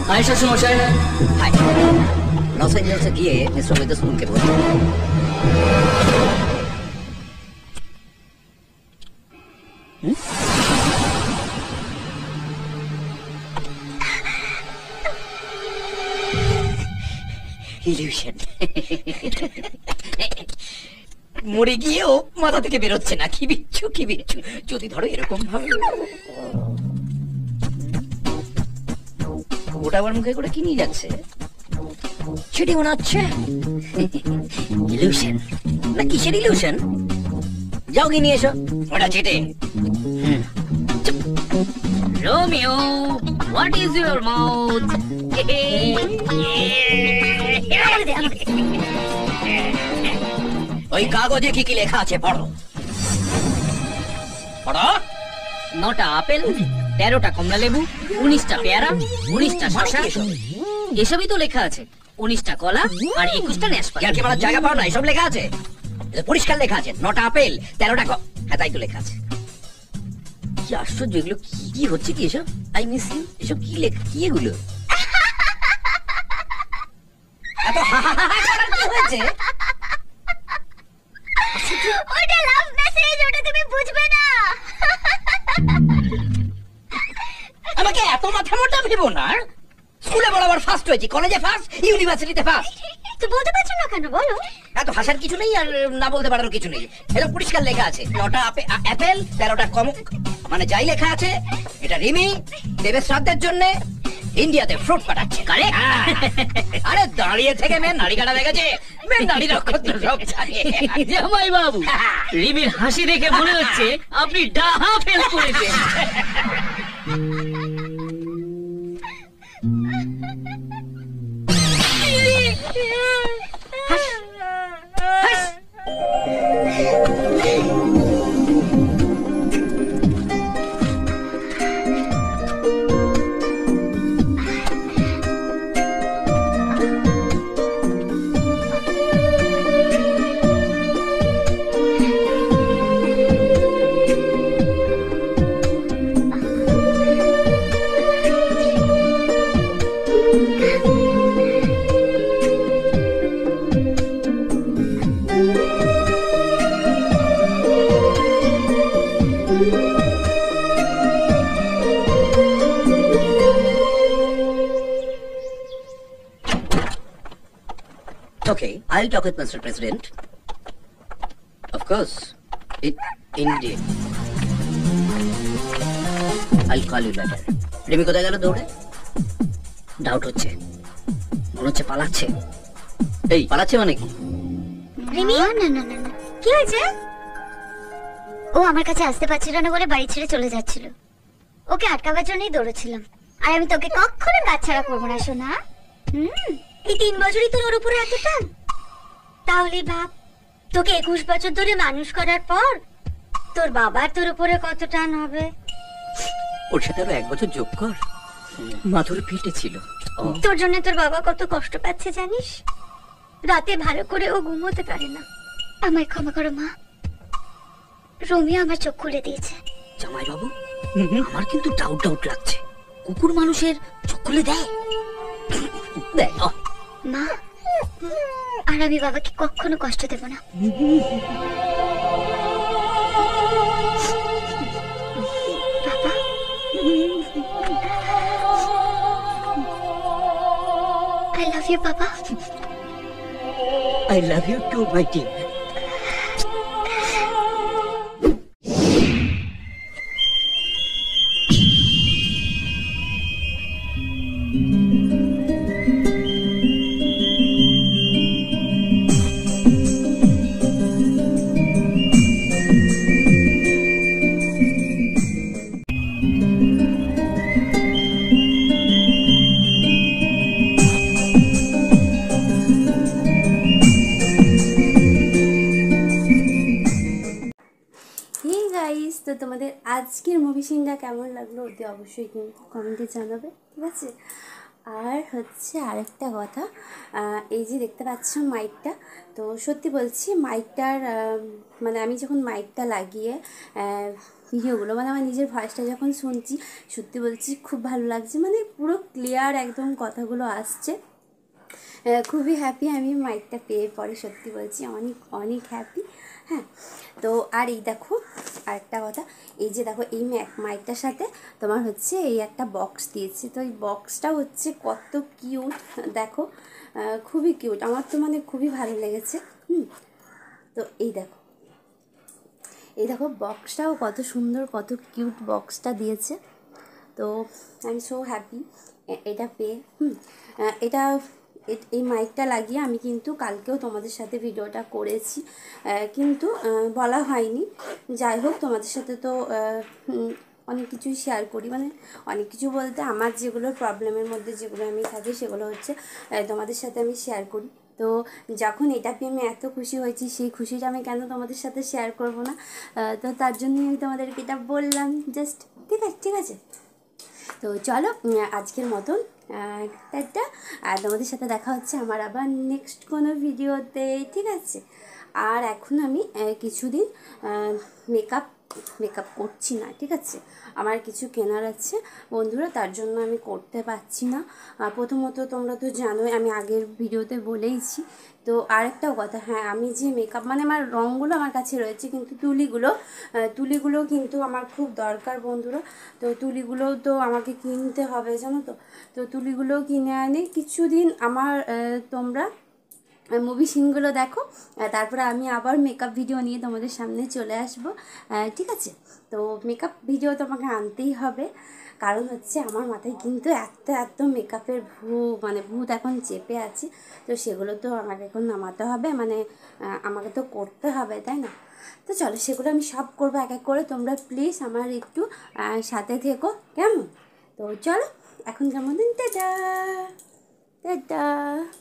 High শ্বশুরমশাই। High. Loss এঞ্জেলসে গিয়ে mister উইদারস্পুনকে বলুন ইলিউশন মরে গিয়েও মাথা থেকে বেরোচ্ছে না। কি বিচ্ছু কি বিচ্ছু। যদি ধরো এরকম ভাবে ওটা আমার মুখে করে কি নিয়ে যাচ্ছে? সেটি মনে হচ্ছে ইলিউশন। না কিসের ইলিউশন? যাও গিয়ে নিয়ে এসো ওটা চেটে। Romeo, what is your mouth? ওই কাগজে কি কি লেখা আছে পড়ো পড়ো। 9টা আপেল, 13টা কমলা লেবু, 19টা পেয়ারা, 19টা শসা, এসবই তো লেখা আছে। 19টা কলা আর 21টা নাশপাতি। আর কি বলার জায়গা পাও না? এসব লেখা আছে, পরিষ্কার লেখা আছে। 9টা আপেল, 13টা হ্যাঁ তাই তো লেখা আছে। কি আশ্চর্য, এগুলো কি হচ্ছে? কি এসব? আই মিস ইউ, এসব কি লেখা? কি এগুলো? এত কি হয়েছে? ওটা লাভ মেসেজ, ওটা তুমি বুঝবে না। আমাকে এত মাথা মোটা ভেবো না। স্কুলে বরাবর ফার্স্ট হয়েছি, কলেজে ফার্স্ট, ইউনিভার্সিটিতে ফার্স্ট। তো বলতে পারছো না কেন বলো? এত হাসার কিছু নেই আর না বলতে পারার কিছু নেই। এটা পরিষ্কার লেখা আছে। 9টা আপেল, 13টা মানে যাই লেখা আছে। এটা রিমি দেবের শ্রাদ্ধের জন্য ইন্ডিয়াতে ফ্রুট পাঠাচ্ছে। কারেক্ট? আরে দাঁড়িয়ে থেকে মেন নাড়ি কাটা দেখেছে। মেন নাড়ি নক্ষত্র সব জানে। জামাই বাবু, রিমির হাসি দেখে মনে হচ্ছে আপনি ডাহা ফেল করেছেন। Okay, I'll talk with Mr. President. Of course, indeed. I'll call you later. Rimi কোথায় গেল দৌড়ে? ডাউট হচ্ছে, মনে হচ্ছে পালাচ্ছে। এই পালাচ্ছে মানে কি? রিমি, না না না না, কি হয়েছে? ও আমার কাছে আসতে পারছিল না বলে বাড়ি ছেড়ে চলে যাচ্ছিল। ওকে আটকাবার জন্যই দৌড়েছিলাম। আর আমি তোকে কখনো কাজ ছাড়া করবো না সোনা। এই 3 বছরই তোর ওর উপরে এত টান? তাহলে ভাব, তোকে 21 বছর ধরে মানুষ করার পর তোর বাবার তোর উপরে কত টান হবে। ওর সাথে আরো 1 বছর যোগ কর। মাথুর পেটে ছিল। তোর জন্য তোর বাবা কত কষ্ট পাচ্ছে জানিস? রাতে ভালো করে ও ঘুমোতে পারে না। আমায় ক্ষমা করো মা, রোমিও আমার চোখ খুলে দিয়েছে। জামাই বাবু, আমার কিন্তু ডাউট লাগছে। কুকুর মানুষের চোখ খুলে দেয়? মা, আর আমি বাবাকে কখনো কষ্ট দেব না। বাবা, I love you, Papa. I love you too, my dear. তো তোমাদের আজকের মুভি সিনটা কেমন লাগলো অতি অবশ্যই কিন্তু কমেন্টে জানাবে, ঠিক আছে? আর হচ্ছে আরেকটা কথা, এই যে দেখতে পাচ্ছ মাইকটা, তো সত্যি বলছি মাইকটার মানে আমি যখন মাইকটা লাগিয়ে ভিডিওগুলো মানে আমার নিজের ভয়েসটা যখন শুনছি, সত্যি বলছি খুব ভালো লাগছে, মানে পুরো ক্লিয়ার একদম কথাগুলো আসছে। খুবই হ্যাপি আমি মাইকটা পেয়ে পরে, সত্যি বলছি অনেক অনেক হ্যাপি। হ্যাঁ, তো আর এই দেখো আরেকটা কথা, এই যে দেখো এই মাইকটার সাথে তোমার হচ্ছে এই একটা বক্স দিয়েছে, তো এই বক্সটা হচ্ছে কত কিউট দেখো, খুবই কিউট, আমার তো মানে খুবই ভালো লেগেছে। তো এই দেখো, এই দেখো বক্সটাও কত সুন্দর, কত কিউট বক্সটা দিয়েছে। তো আই এম সো হ্যাপি এটা পেয়ে। এটা এই মাইকটা লাগিয়ে আমি কিন্তু কালকেও তোমাদের সাথে ভিডিওটা করেছি, কিন্তু বলা হয়নি। যাই হোক, তোমাদের সাথে তো অনেক কিছুই শেয়ার করি, মানে অনেক কিছু বলতে আমার যেগুলো প্রবলেমের মধ্যে যেগুলো আমি থাকি সেগুলো হচ্ছে তোমাদের সাথে আমি শেয়ার করি। তো যখন এটা পেয়ে আমি এত খুশি হয়েছি, সেই খুশিটা আমি কেন তোমাদের সাথে শেয়ার করব না? তো তার জন্যই আমি তোমাদেরকে এটা বললাম জাস্ট। ঠিক আছে। তো চলো আজকের মতন টাটা, আর তোমাদের সাথে দেখা হচ্ছে আমার আবার নেক্সট কোনো ভিডিওতে, ঠিক আছে? আর এখন আমি কিছুদিন মেকআপ করছি না, ঠিক আছে? আমার কিছু কেনার আছে বন্ধুরা, তার জন্য আমি করতে পারছি না। প্রথমত তোমরা তো জানোই, আমি আগের ভিডিওতে বলেইছি। তো আরেকটাও কথা, হ্যাঁ, আমি যে মেকআপ মানে আমার রঙগুলো আমার কাছে রয়েছে, কিন্তু তুলিগুলো কিন্তু আমার খুব দরকার বন্ধুরা। তো তুলিগুলো তো আমাকে কিনতে হবে, জানো তো। তো তুলিগুলোও কিনে আনি কিছুদিন আমার, তোমরা মুভি সিনগুলো দেখো, তারপরে আমি আবার মেকআপ ভিডিও নিয়ে তোমাদের সামনে চলে আসব, ঠিক আছে? তো মেকআপ ভিডিও তোমাকে আনতেই হবে, কারণ হচ্ছে আমার মাথায় কিন্তু এত মেকআপের ভূত এখন চেপে আছে। তো সেগুলো তো আমাকে এখন নামাতে হবে, মানে আমাকে তো করতে হবে, তাই না? তো চলো সেগুলো আমি সব করবো এক এক করে, তোমরা প্লিজ আমার একটু সাথে থেকো, কেমন? তো চলো এখন কেমন দিন, টাটা টাটা।